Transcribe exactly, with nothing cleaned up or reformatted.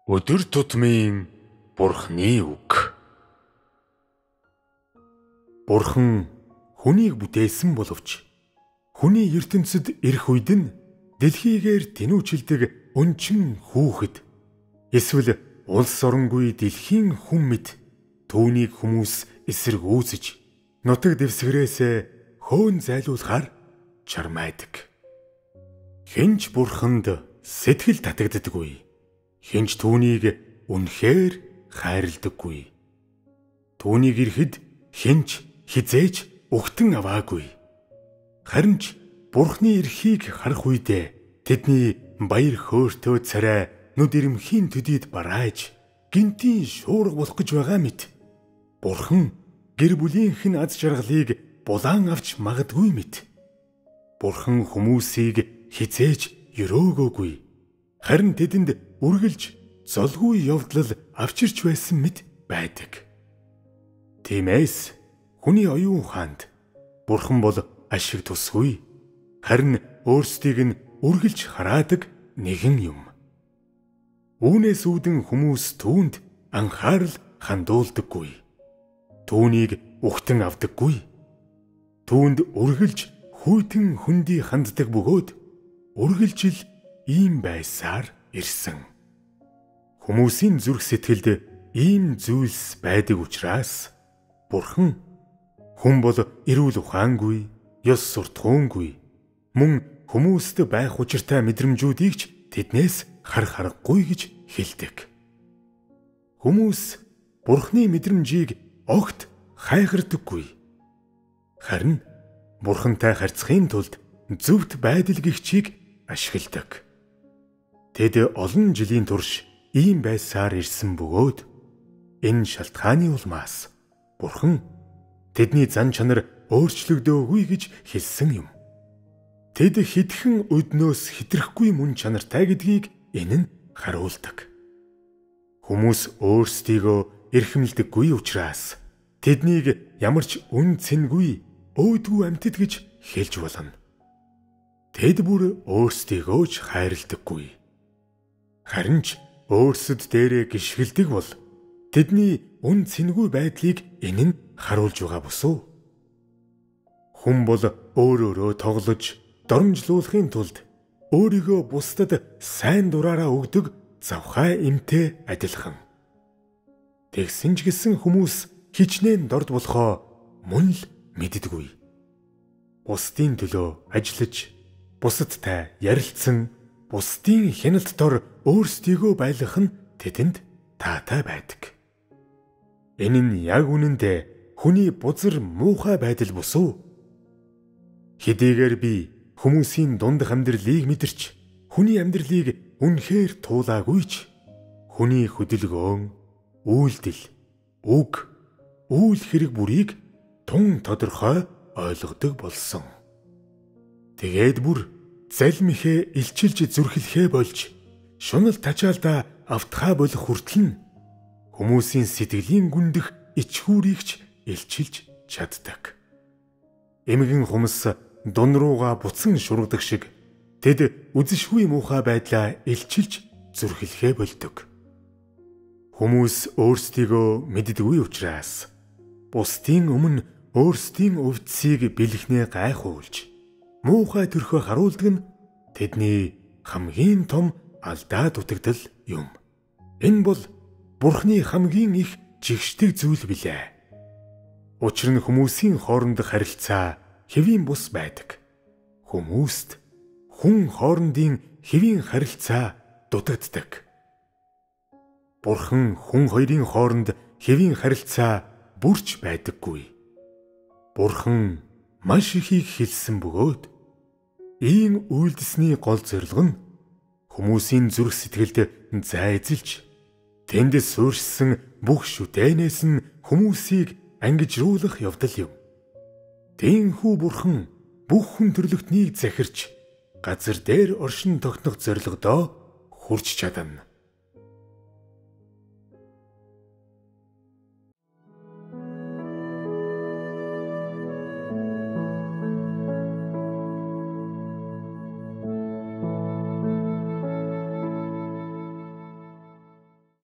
Өдөр тутмын Бурхны үг. Бурхан хүнийг бүтээсэн боловч хүний ертөнцид ирэх үед нь дэлхийгээр тэнүүчилдэг өнчин хүүхэд эсвэл улс оронгүй дэлхийн хүн мэд түүнийг хүмүүс эсэргүүцэж нутаг дэвсгэрээс хөөн зайлуулахаар чармайдаг. Хинч Бурханд сэтгэл татагддаггүй. Хинч түүнийг үнэхээр хайрладаггүй. Түүнийг ирэхэд хинч хизээж өгтөн аваагүй. Харин ч Бурхны эрхийг харах үедээ тэдний баяр хөөртөө царай нүд ирэмхийн төдийд барааж гинтийн шуурга болох гэж байгаа мэт. Бурхан гэр бүлийнх нь аз жаргалыг булаан авч магадгүй мэт. Бурхан хүмүүсийг хизээж өрөөгөөгүй. Харин тэдэнд үргэлж золгүй явдлал авчирч байсан мэт байдаг. Тиймээс хүний оюун ухаанд Бурхан бол ашиг тусгүй. Харин өөрсдийг нь үргэлж хараадаг нэгэн юм. Үүнээс үүдэн хүмүүс түүнд анхаарал хандуулдаггүй. Түүнийг ухтан авдаггүй. Түүнд үргэлж хүйтэн хөндий ханддаг бөгөөд үргэлжил ийм байсаар ирсэн. Хүмүүсийн зүрх сэтгэлд ийм зүйлс байдаг учраас Бурхан хүн бол эрүүл ухаангүй, ёс суртахуунгүй, мөн хүмүүст байх учиртай мэдрэмжүүдийг ч тэднээс хар харахгүй гэж хэлдэг. Хүмүүс Бурхны мэдрэмжийг огт хайхардаггүй. Харин Бурхантай харьцахын тулд зөвхт байдал гихчийг ашигладаг. Тэд олон жилийн турш ийм байсаар ирсэн бөгөөд энэ шалтгааны улмаас Бурхан тэдний зан чанар өөрчлөгдөөгүй гэж хэлсэн юм. Тэд хитгэн өднөөс хитрэхгүй мөн чанартай гэдгийг энэ нь харуулдаг. Хүмүүс өөрсдийгөө эрхэмлдэггүй учраас тэднийг ямар ч үн цэнгүй өөдгүү амьтад гэж хэлж болно. Тэд бүр өөрсдийгөө ч хайрладаггүй. Харин ч өөрсөд дээрээ гიშгэлдэг бол тэдний үн цэнгүй байдлыг энэ нь харуулж байгаа босуу. Хүн бол өөрөөрөө тоглож доромжлуулахын тулд өөрийгөө бусдад сайн дураараа өгдөг завхай эмтэй адилхан. Тэгсэн ч гэсэн хүмүүс хичнээн дорд болохоо мөн л мэддэггүй. Бусдын төлөө ажиллаж, бусадтай ярилцсан, бусдын хяналт дор өөрсдийгөө байлгах нь тэдэнд таатай байдаг. Энэ нь яг үнэндээ хүний бузар муухай байдал босуу. Хэдийгээр би хүмүүсийн дундах амьдралыг мэдэрч, хүний амьдралыг үнэхээр туулаагүй ч хүний хөдөлгөөн, үйлдэл, үг, үйл хэрэг бүрийг тун тодорхой ойлгодог болсон. Тэгээд бүр залмихээ илчилж зүрхлэхээ болж шунал тачаалда автхаа болох хүртэл нь хүмүүсийн сэтгэлийн гүндэх ичхүүрийг ч илчилж чаддаг. Эмгэн хумс дун руугаа буцан шургадаг шиг тэд үзэшгүй муухай байдлаа илчилж зүрхлэхээ болдог. Хүмүүс өөрсдийгөө мэддэггүй учраас бусдын өмнө өөрсдийн өвдсийг бэлгнээ гайхуулж муухай төрхөө харуулдаг нь тэдний хамгийн том алдаа дутагдал юм. Энэ бол Бурхны хамгийн их жигшдэг зүйл билээ. Учир нь хүмүүсийн хоорондох харилцаа хэвийн бус байдаг. Хүмүүст хүн хоорондын хэвийн харилцаа дутагддаг. Бурхан хүн хоёрын хооронд хэвийн харилцаа бүрч байдаггүй. Бурхан маш ихийг хэлсэн бөгөөд ийм үйлдэсний гол зорилго нь хүмүүсийн зүрх сэтгэлд зайзилж тэнд суурьшсан бүх шүтээнээс нь хүмүүсийг ангижруулах явдал юм. Тэнхүү Бурхан бүх хүн төрлөختнийг захирч газар дээр оршин тогтнох зорилгодоо хүрч чадна.